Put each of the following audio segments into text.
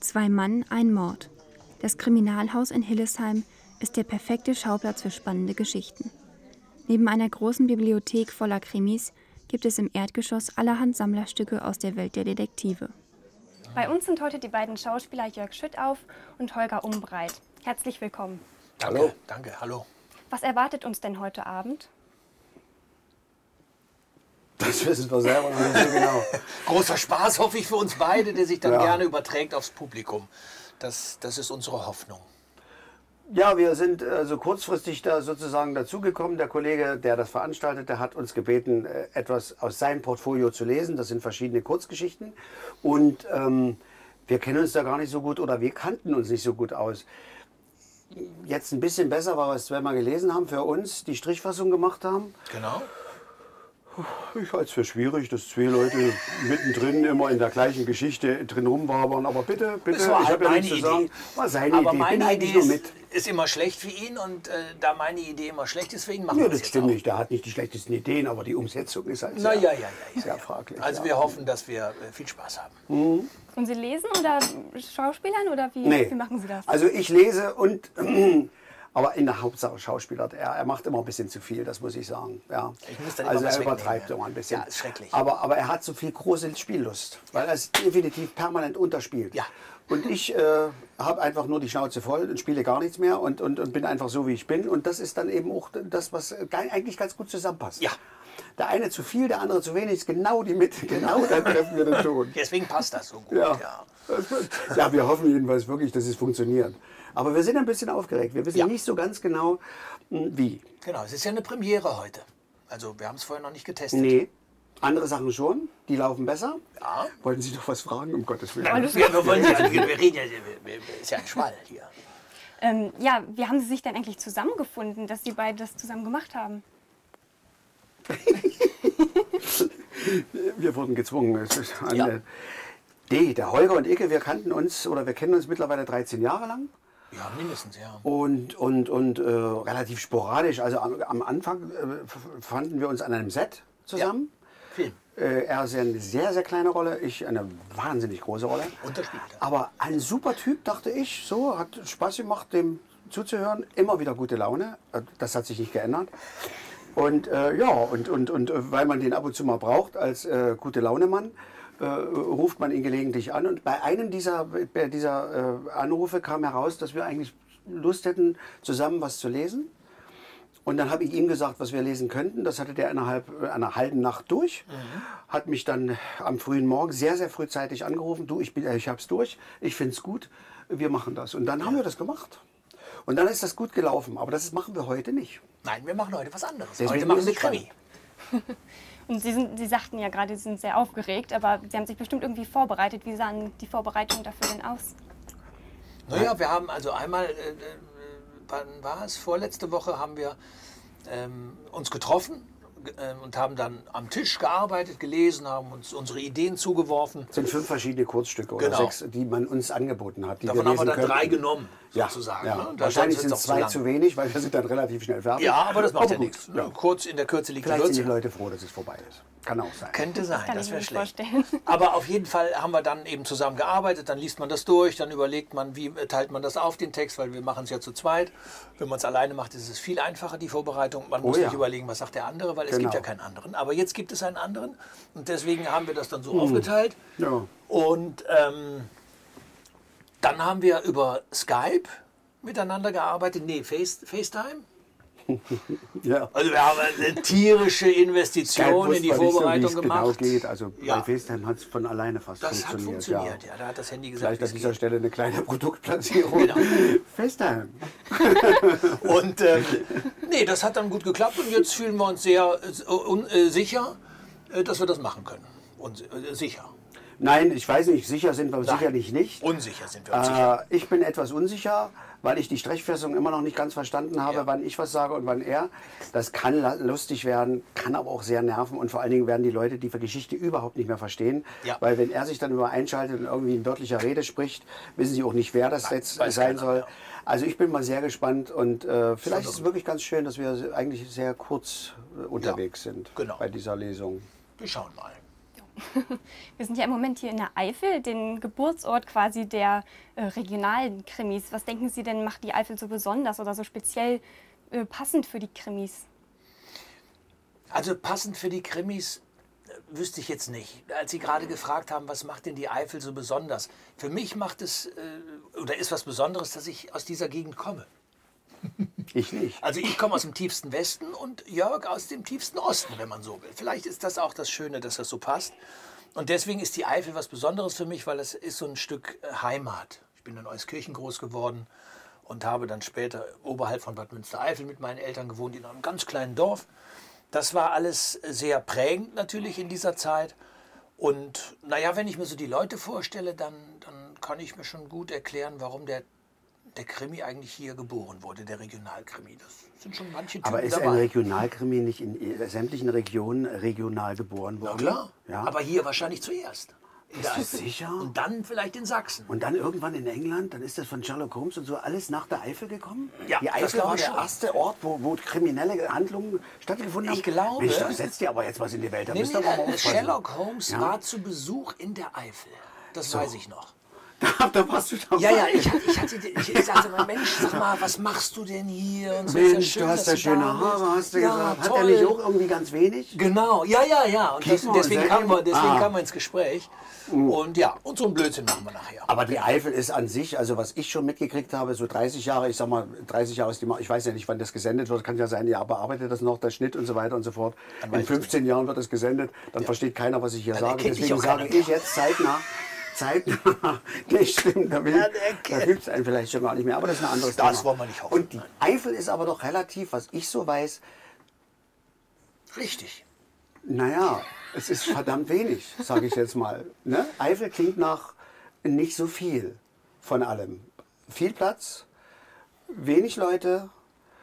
2 Mann, ein Mord. Das Kriminalhaus in Hillesheim ist der perfekte Schauplatz für spannende Geschichten. Neben einer großen Bibliothek voller Krimis gibt es im Erdgeschoss allerhand Sammlerstücke aus der Welt der Detektive. Bei uns sind heute die beiden Schauspieler Jörg Schüttauf und Holger Umbreit. Herzlich willkommen. Danke, danke, hallo. Was erwartet uns denn heute Abend? Das wissen wir selber noch nicht so genau. Großer Spaß, hoffe ich, für uns beide, der sich dann gerne überträgt aufs Publikum. Das ist unsere Hoffnung. Ja, wir sind also kurzfristig da sozusagen dazugekommen. Der Kollege, der das veranstaltet, der hat uns gebeten, etwas aus seinem Portfolio zu lesen. Das sind verschiedene Kurzgeschichten. Und wir kennen uns da gar nicht so gut oder wir kannten uns nicht so gut aus. Jetzt ein bisschen besser, weil wir es zweimal gelesen haben, für uns die Strichfassung gemacht haben. Genau. Ich halte es für schwierig, dass 2 Leute mittendrin immer in der gleichen Geschichte drin rumwabern. Aber bitte, Das war ich halt habe ja meine nichts zu Idee. sagen. War seine Aber Idee. meine Idee nur mit. ist immer schlecht für ihn und da meine Idee immer schlecht ist, deswegen machen Ja, wir das es jetzt stimmt auch. nicht. Der hat nicht die schlechtesten Ideen, aber die Umsetzung ist halt Na, sehr, ja. sehr fraglich. Also ja. wir hoffen, dass wir viel Spaß haben. Und Sie lesen oder Schauspielern oder wie, Nee. wie machen Sie das? Also ich lese und aber in der Hauptsache Schauspieler. Er macht immer ein bisschen zu viel, das muss ich sagen. Ja. Ich muss dann Also immer was er übertreibt wegnehmen. immer ein bisschen. Ja, ist schrecklich. Aber er hat so viel große Spiellust, weil er es definitiv permanent unterspielt. Ja. Und ich habe einfach nur die Schnauze voll und spiele gar nichts mehr und bin einfach so, wie ich bin. Und das ist dann eben auch das, was eigentlich ganz gut zusammenpasst. Ja. Der eine zu viel, der andere zu wenig, ist genau die Mitte. Genau, dann treffen wir den Ton. Deswegen passt das so gut. Ja. Ja. Ja, wir hoffen jedenfalls wirklich, dass es funktioniert. Aber wir sind ein bisschen aufgeregt. Wir wissen nicht so ganz genau, wie. Genau, es ist ja eine Premiere heute. Also wir haben es vorher noch nicht getestet. Nee, andere Sachen schon. Die laufen besser. Ja. Wollten Sie noch was fragen, um Gottes Willen? Wir wollen ja, wir reden ja, ist ja ein Schwall hier. Ja, wie haben Sie sich denn eigentlich zusammengefunden, dass Sie beide das zusammen gemacht haben? Wir wurden gezwungen. Es ist der Holger und ich, wir kennen uns mittlerweile 13 Jahre lang. Ja, mindestens, ja. Und relativ sporadisch. Also am Anfang fanden wir uns an einem Set zusammen. Ja, Film. Er ist eine sehr, sehr kleine Rolle, ich eine wahnsinnig große Rolle. Unterspielt. Aber ein super Typ, dachte ich. So, hat Spaß gemacht, dem zuzuhören. Immer wieder gute Laune. Das hat sich nicht geändert. Und weil man den ab und zu mal braucht als gute Launemann, ruft man ihn gelegentlich an. Und bei einem dieser Anrufe kam heraus, dass wir eigentlich Lust hätten, zusammen was zu lesen. Und dann habe ich ihm gesagt, was wir lesen könnten. Das hatte der innerhalb einer halben Nacht durch. Hat mich dann am frühen Morgen sehr, sehr frühzeitig angerufen. Du, ich habe es durch. Ich finde es gut. Wir machen das. Und dann haben wir das gemacht. Und dann ist das gut gelaufen. Aber das machen wir heute nicht. Nein, wir machen heute was anderes. Deswegen Heute machen ist wir es Krimi. Und Sie sagten ja gerade, Sie sind sehr aufgeregt, aber Sie haben sich bestimmt irgendwie vorbereitet. Wie sahen die Vorbereitungen dafür denn aus? Naja, wir haben also einmal, wann war es? Vorletzte Woche haben wir uns getroffen und haben dann am Tisch gearbeitet, gelesen, haben uns unsere Ideen zugeworfen. Es sind 5 verschiedene Kurzstücke oder Genau. 6, die man uns angeboten hat. Die Davon wir haben wir lesen dann 3 könnten. genommen, sozusagen. Ja. Ne? Da Wahrscheinlich sonst sind wird's 2 lang. zu wenig, weil wir sind dann relativ schnell fertig. Ja, aber das macht ja gut. nichts. Ne? Kurz in der Kürze liegt die Vielleicht sind die Würze. Leute froh, dass es vorbei ist. Kann auch sein. Könnte sein, Kann das ich wäre mir schlecht. vorstellen. Aber auf jeden Fall haben wir dann eben zusammen gearbeitet, dann liest man das durch, dann überlegt man, wie teilt man das auf, den Text, weil wir machen es ja zu zweit. Wenn man es alleine macht, ist es viel einfacher, die Vorbereitung. Man muss ja. nicht überlegen, was sagt der andere, weil es Genau. gibt ja keinen anderen. Aber jetzt gibt es einen anderen und deswegen haben wir das dann so aufgeteilt. Ja. Und dann haben wir über Skype miteinander gearbeitet, nee, FaceTime. Ja. Also wir haben eine tierische Investition in die Vorbereitung genau gemacht. geht. Also Ja. bei FaceTime hat es von alleine fast Das hat funktioniert, ja. Da hat das Handy gesagt, Vielleicht wie an es dieser geht. Stelle eine kleine Produktplatzierung. Genau. FaceTime. Und nee, das hat dann gut geklappt und jetzt fühlen wir uns sehr sicher, dass wir das machen können. Und sicher. Nein, ich weiß nicht, sicher sind wir sicherlich nicht. Unsicher sind wir uns sicher. Ich bin etwas unsicher, weil ich die Sprechfassung immer noch nicht ganz verstanden habe, Ja. wann ich was sage und wann er. Das kann lustig werden, kann aber auch sehr nerven und vor allen Dingen werden die Leute die Geschichte überhaupt nicht mehr verstehen. Ja. Weil wenn er sich dann über einschaltet und irgendwie in wörtlicher Rede spricht, wissen sie auch nicht, wer das jetzt weiß sein keiner, soll. ja. Also ich bin mal sehr gespannt und vielleicht ist es wirklich ganz schön, dass wir eigentlich sehr kurz unterwegs sind genau. bei dieser Lesung. Wir schauen mal. Wir sind ja im Moment hier in der Eifel, den Geburtsort quasi der regionalen Krimis. Was denken Sie denn, macht die Eifel so besonders oder so speziell passend für die Krimis? Also passend für die Krimis wüsste ich jetzt nicht. Als Sie gerade gefragt haben, was macht denn die Eifel so besonders? Für mich macht es, oder ist was Besonderes, dass ich aus dieser Gegend komme. Ich nicht. Also ich komme aus dem tiefsten Westen und Jörg aus dem tiefsten Osten, wenn man so will. Vielleicht ist das auch das Schöne, dass das so passt. Und deswegen ist die Eifel was Besonderes für mich, weil es ist so ein Stück Heimat. Ich bin in Euskirchen groß geworden und habe dann später oberhalb von Bad Münstereifel mit meinen Eltern gewohnt, in einem ganz kleinen Dorf. Das war alles sehr prägend natürlich in dieser Zeit. Und naja, wenn ich mir so die Leute vorstelle, dann kann ich mir schon gut erklären, warum der Krimi eigentlich hier geboren wurde, der Regionalkrimi. Das sind schon manche Typen Aber ist dabei. ein Regionalkrimi nicht in sämtlichen Regionen regional geboren worden? Na klar, Ja. aber hier wahrscheinlich zuerst. In der Bist du Eifel. sicher? Und dann vielleicht in Sachsen. Und dann irgendwann in England, dann ist das von Sherlock Holmes und so alles nach der Eifel gekommen? Ja, die das Eifel glaube war ich der schon. erste Ort, wo kriminelle Handlungen stattgefunden haben? Ich glaube- Mensch, da setzt ihr aber jetzt was in die Welt. Da Nee, müsst ihr aber mal aufpassen. Sherlock Holmes Ja? war zu Besuch in der Eifel. Das weiß ich noch. Da warst du dabei. Ja, ich sagte mal, Mensch, sag mal, was machst du denn hier? Und so, ist ja Mensch, schön, du hast dass ja schöne da bist. Haare, hast du Ja, gesagt. Hat toll. er nicht auch irgendwie ganz wenig? Genau, ja. Und Kick mal, deswegen seitdem- kamen wir ins Gespräch. Und ja, und so einen Blödsinn machen wir nachher. Aber die Eifel ist an sich, also was ich schon mitgekriegt habe, so 30 Jahre, ich sag mal, 30 Jahre ist die, ich weiß ja nicht, wann das gesendet wird, kann ja sein, ihr bearbeitet das noch, der Schnitt und so weiter und so fort. In 15 Jahren wird das gesendet, dann versteht keiner, was ich hier Dann sage. erkennt dich Deswegen auch sage keiner ich jetzt zeitnah, nicht stimmt, da gibt es einen vielleicht schon gar nicht mehr, aber das ist ein anderes Thema. Das wollen wir nicht hoffen. Und die Eifel ist aber doch relativ, was ich so weiß, Richtig. naja, es ist verdammt wenig, sage ich jetzt mal. Ne? Eifel klingt nach nicht so viel von allem. Viel Platz, wenig Leute,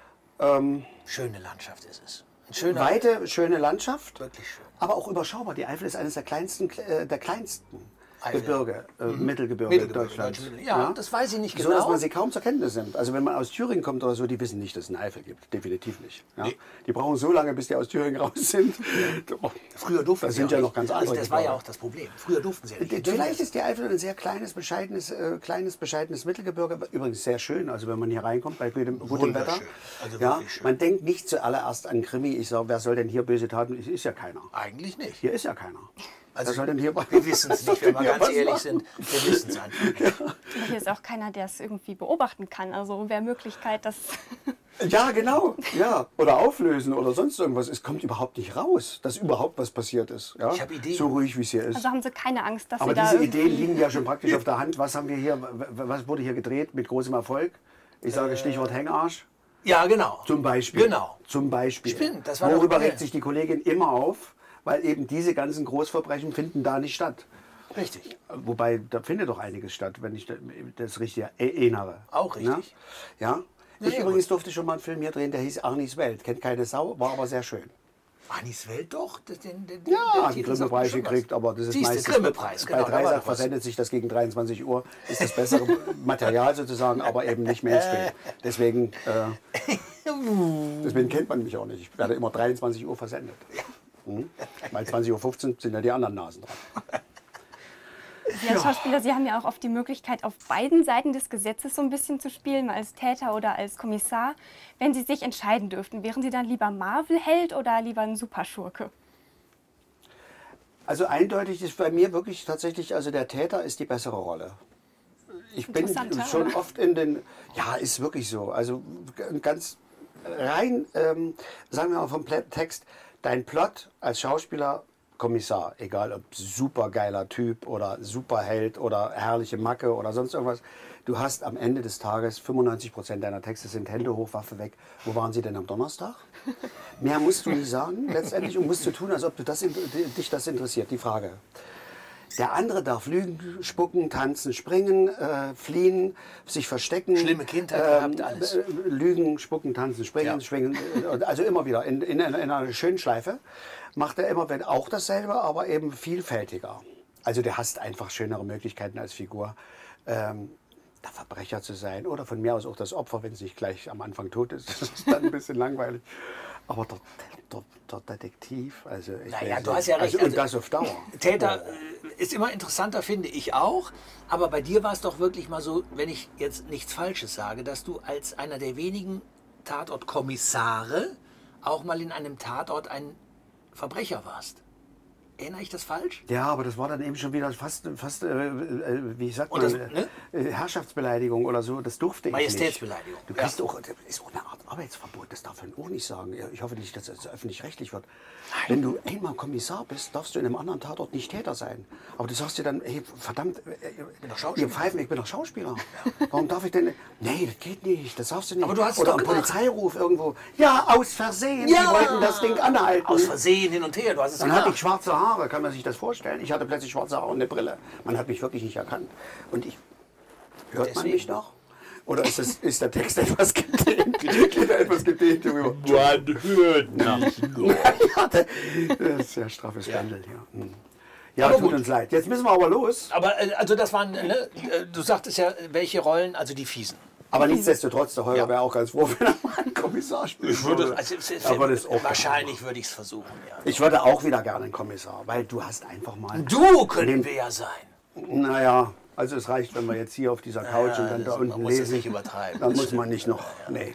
Schöne Landschaft ist es. Ein schöner, weite, schöne Landschaft, wirklich schön. aber auch überschaubar. Die Eifel ist eines der kleinsten Eifel. Gebirge, Mittelgebirge Mittelgebirge, Deutschlands. deutsche Mittel- ja, das weiß ich nicht So, dass genau. man sie kaum zur Kenntnis nimmt. Also wenn man aus Thüringen kommt oder so, die wissen nicht, dass es eine Eifel gibt. Definitiv nicht. Ja? Nee. Die brauchen so lange, bis die aus Thüringen raus sind. Früher durften Das sie sind auch ja nicht. noch ganz andere Also das war ja Gebirge. auch das Problem. Früher durften sie ja nicht. Vielleicht ist die Eifel ein sehr kleines, bescheidenes Mittelgebirge. Übrigens sehr schön, also wenn man hier reinkommt bei gutem Wetter. Wunderschön. Also Ja, wirklich schön. man denkt nicht zuallererst an Krimi. Ich sage, wer soll denn hier böse Taten? Ist ja keiner. Eigentlich nicht. Hier ist ja keiner. Also wer soll denn hier wir wissen es nicht, wenn wir Ja, ganz was ehrlich machen? sind. Wir wissen es einfach nicht. Aber hier ist auch keiner, der es irgendwie beobachten kann. Also wäre Möglichkeit, dass... Ja, genau. Ja. Oder auflösen oder sonst irgendwas. Es kommt überhaupt nicht raus, dass überhaupt was passiert ist. Ja? Ich hab Ideen. So ruhig, wie es hier ist. Also haben Sie keine Angst, dass Aber Sie da diese irgendwie... Ideen liegen ja schon praktisch auf der Hand. Was haben wir hier? Was wurde hier gedreht mit großem Erfolg? Ich sage Stichwort Hängarsch. Ja, genau. Zum Beispiel. Genau. Zum Beispiel. Stimmt, das war Worüber doch- regt sich die Kollegin immer auf? Weil eben diese ganzen Großverbrechen finden da nicht statt. Richtig. Wobei, da findet doch einiges statt, wenn ich das richtig erinnere. Auch richtig. Ja? Ja, Ich ja, übrigens durfte schon mal einen Film hier drehen, der hieß Arnis Welt. Kennt keine Sau, war aber sehr schön. Anis Welt doch. Ja, der hat einen Titel sagt mir Grimme-Preis schon was. gekriegt, aber das ist Siehste, meistens... Grimme-Preis, genau, Bei da war Dreisat doch was. versendet sich das gegen 23 Uhr. Ist das bessere Material sozusagen, aber eben nicht Mainstream. Deswegen kennt man mich auch nicht. Ich werde immer 23 Uhr versendet. Weil 20:15 Uhr sind ja die anderen Nasen dran. Sie als Schauspieler, Sie haben ja auch oft die Möglichkeit, auf beiden Seiten des Gesetzes so ein bisschen zu spielen, mal als Täter oder als Kommissar. Wenn Sie sich entscheiden dürften, wären Sie dann lieber Marvel-Held oder lieber ein Superschurke? Also eindeutig ist bei mir wirklich tatsächlich, also der Täter ist die bessere Rolle. Ich bin Interessanter, schon oder? oft in den, ja, ist wirklich so. Also ganz rein, sagen wir mal vom Text, dein Plot als Schauspieler, Kommissar, egal ob supergeiler Typ oder Superheld oder herrliche Macke oder sonst irgendwas, du hast am Ende des Tages 95% deiner Texte sind Hände hoch, Waffe weg. Wo waren sie denn am Donnerstag? Mehr musst du nicht sagen letztendlich und musst du tun, als ob dich das interessiert, die Frage. Der andere darf lügen, spucken, tanzen, springen, fliehen, sich verstecken. Schlimme Kindheit gehabt, alles. Lügen, spucken, tanzen, springen, Ja. schwingen. Also immer wieder in einer schönen Schleife. Macht er immer auch dasselbe, aber eben vielfältiger. Also der hast einfach schönere Möglichkeiten als Figur. der Verbrecher zu sein oder von mir aus auch das Opfer, wenn es nicht gleich am Anfang tot ist. Das ist dann ein bisschen langweilig. Aber der Detektiv, also ich Naja, weiß du nicht. hast ja recht. Also, und das auf Dauer. Täter ist immer interessanter, finde ich auch. Aber bei dir war es doch wirklich mal so, wenn ich jetzt nichts Falsches sage, dass du als einer der wenigen Tatortkommissare auch mal in einem Tatort ein Verbrecher warst. Erinnere ich das falsch? Ja, aber das war dann eben schon wieder fast wie sagt man, Und das, ne? Herrschaftsbeleidigung oder so, das durfte ich nicht. Majestätsbeleidigung. Du kriegst auch, das ist auch eine Art Arbeitsverbot, das darf man auch nicht sagen. Ich hoffe nicht, dass es öffentlich-rechtlich wird. Wenn du einmal Kommissar bist, darfst du in einem anderen Tatort nicht Täter sein. Aber du sagst dir dann, hey, verdammt, ihr Pfeifen, ich bin doch Schauspieler. Warum darf ich denn? Nee, das geht nicht, das darfst du nicht. Aber du hast oder doch ein gemacht. Polizeiruf irgendwo. Ja, aus Versehen, Ja. die wollten das Ding anhalten. Aus Versehen hin und her, du hast es Dann hatte ich gemacht. schwarze Haare, kann man sich das vorstellen? Ich hatte plötzlich schwarze Haare und eine Brille. Man hat mich wirklich nicht erkannt. Und ich, hört man Deswegen. mich noch? Oder ist der Text etwas gedehnt? Geht er etwas gedehnt darüber? Man hört nicht. Ja, das ist ja straffes Skandal hier. Ja, Aber tut gut. uns leid. Jetzt müssen wir aber los. Aber also das waren, ne, du sagtest ja, welche Rollen, also die Fiesen. Aber nichtsdestotrotz, der Holger wäre auch ganz froh, wenn er mal einen Kommissar spielt. Aber das ist auch wahrscheinlich würde ich es versuchen, ja. Ich würde auch wieder gerne einen Kommissar, weil du hast einfach mal... Du können wir ja sein. Naja, also es reicht, wenn wir jetzt hier auf dieser Couch und dann da man unten muss es lesen. nicht übertreiben. Dann muss man nicht noch... Nee.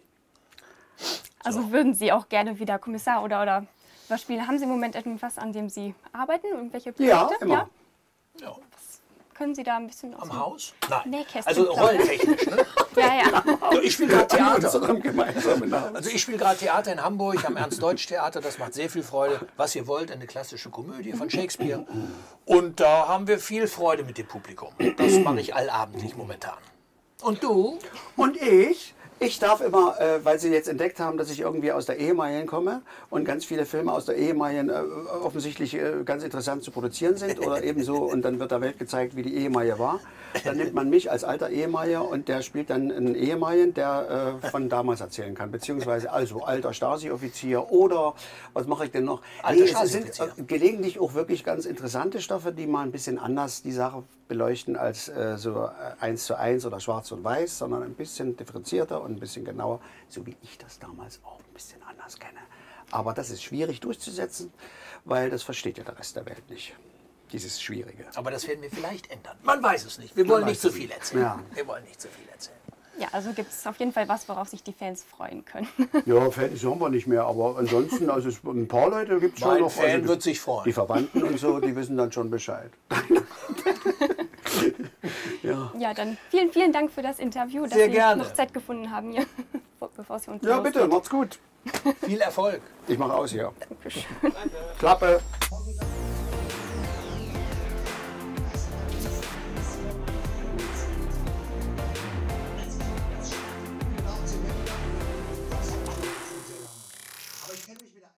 Also würden Sie auch gerne wieder Kommissar oder was spielen? Haben Sie im Moment etwas, an dem Sie arbeiten? Irgendwelche Projekte? Ja, immer. Ja. Können Sie da ein bisschen Am Haus? Nein. Nähkästchen Also plaudern? rollentechnisch, ne? Ja. So, ich spiele gerade Theater. Unserem gemeinsamen Namen. Also ich spiele gerade Theater in Hamburg am Ernst-Deutsch-Theater. Das macht sehr viel Freude. Was ihr wollt, eine klassische Komödie von Shakespeare. Und da haben wir viel Freude mit dem Publikum. Das mache ich allabendlich momentan. Und du? Und ich darf immer, weil Sie jetzt entdeckt haben, dass ich irgendwie aus der Ehemaligen komme und ganz viele Filme aus der Ehemaligen offensichtlich ganz interessant zu produzieren sind oder ebenso und dann wird der Welt gezeigt, wie die Ehemalige war. Dann nimmt man mich als alter Ehemaliger und der spielt dann einen Ehemaligen, der von damals erzählen kann, beziehungsweise also alter Stasi-Offizier oder was mache ich denn noch? Alter Es Stasi-Offizier. sind gelegentlich auch wirklich ganz interessante Stoffe, die mal ein bisschen anders die Sache beleuchten als so 1:1 oder schwarz und weiß, sondern ein bisschen differenzierter und ein bisschen genauer, so wie ich das damals auch ein bisschen anders kenne. Aber das ist schwierig durchzusetzen, weil das versteht ja der Rest der Welt nicht, dieses Schwierige. Aber das werden wir vielleicht ändern. Man weiß es nicht. Wir wollen nicht zu viel erzählen. Ja. Wir wollen nicht zu viel erzählen. Ja, also gibt es auf jeden Fall was, worauf sich die Fans freuen können. Ja, Fans haben wir nicht mehr, aber ansonsten, also ein paar Leute gibt es schon Mein noch. Fan also wird sich freuen. Die Verwandten und so, die wissen dann schon Bescheid. Ja, dann vielen, vielen Dank für das Interview, dass Sehr Sie gerne. noch Zeit gefunden haben hier, bevor Sie uns Ja, bitte, losgeht. macht's gut. Viel Erfolg. Ich mache aus hier. Dankeschön. Klappe.